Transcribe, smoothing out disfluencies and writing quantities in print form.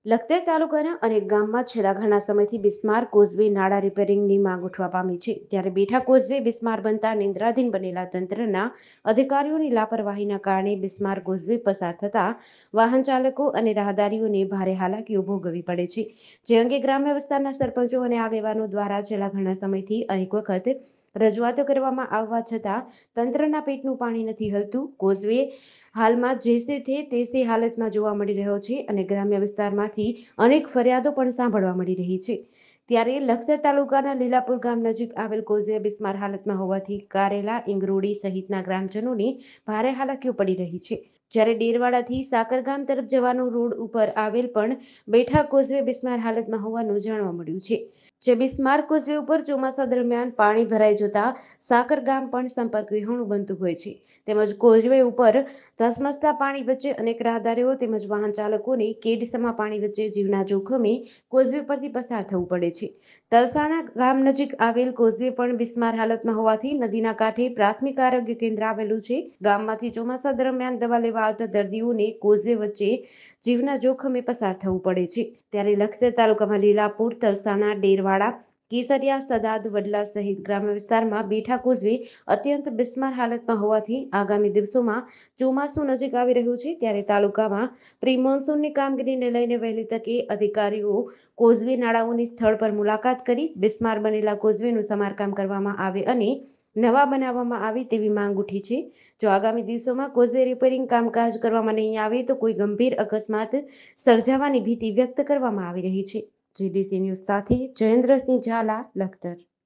લખતર તાલુકાના અનેક ગામમાં છેલ્લા ઘણા સમયથી બિસ્માર કોઝવે નાળા રિપેરિંગની માંગ ઉઠવા પામી છે. ત્યારે બેઠા કોઝવે બિસ્માર બનતા નિંદ્રાધીન બનેલા તંત્રના અધિકારીઓની લાપરવાહીના કારણે બિસ્માર કોઝવે પસાર થતા વાહન ચાલકો અને રાહદારીઓને ભારે હાલાકીઓ ભોગવવી પડે છે. જે અંગે ગ્રામ્ય વિસ્તારના સરપંચો અને આગેવાનો દ્વારા છેલ્લા ઘણા સમયથી અનેક વખત રજૂઆતો કરવામાં આવવા છતાં તંત્રના પેટનું પાણી નથી હલતું. કોઝવે હાલમાં જેસે તેસે હાલતમાં જોવા મળી રહ્યો છે અને ગ્રામ્ય વિસ્તારમાંથી અનેક ફરિયાદો પણ સાંભળવા મળી રહી છે. ત્યારે લખતર તાલુકાના લીલાપુર ગામ નજીક આવેલ કોઝવે બિસ્માર હાલતમાં હોવાથી કારેલા, ઇંગરોડી સહિતના ગ્રામજનોની ભારે હાલાકીઓ પડી રહી છે. જ્યારે ડેરવાડાથી સાકરગામ તરફ જવાનો રોડ ઉપર આવેલ પણ બેઠા કોઝવે બિસ્માર હાલતમાં હોવાનું જાણવા મળ્યું છે. જે બિસ્માર કોઝવે ઉપર ચોમાસા દરમિયાન પાણી ભરાઈ જતા સાકરગામ પણ સંપર્ક વિહોણું બનતું હોય છે. તેમજ કોઝવે ઉપર ધસમસતા પાણી વચ્ચે અનેક રાહદારીઓ તેમજ વાહન ચાલકોને કેડસમા પાણી વચ્ચે જીવના જોખમે કોઝવે પરથી પસાર થવું પડે છે. તલસાણા ગામ નજીક આવેલ કોઝવે પણ બિસ્માર હાલતમાં હોવાથી નદીના કાંઠે પ્રાથમિક આરોગ્ય કેન્દ્ર આવેલું છે. ગામમાંથી ચોમાસા દરમિયાન દવા લેવા આવતા દર્દીઓને કોઝવે વચ્ચે જીવના જોખમે પસાર થવું પડે છે. ત્યારે લખતર તાલુકામાં લીલાપુર, તલસાણા, ડેરવાડા, કેસરિયા, સદાદ, વડલા સહિત ગ્રામ્ય વિસ્તારમાં બેઠા કોઝવે અત્યંત બિસ્માર હાલતમાં હોવાથી આગામી દિવસોમાં ચોમાસું નજીક આવી રહ્યું છે. ત્યારે તાલુકામાં પ્રી મોન્સૂનની કામગીરીને લઈને વહેલી તકે અધિકારીઓ કોઝવે નાળાઓની સ્થળ પર મુલાકાત કરી બિસ્માર બનેલા કોઝવેનું સમારકામ કરવામાં આવે અને નવા બનાવવામાં આવે તેવી માંગ ઉઠી છે. જો આગામી દિવસોમાં કોઝવે રિપેરિંગ કામકાજ કરવામાં નહીં આવે તો કોઈ ગંભીર અકસ્માત સર્જાવાની ભીતિ વ્યક્ત કરવામાં આવી રહી છે. જીડીસી ન્યૂઝ સાથે જયેન્દ્રસિંહ ઝાલા, લખતર.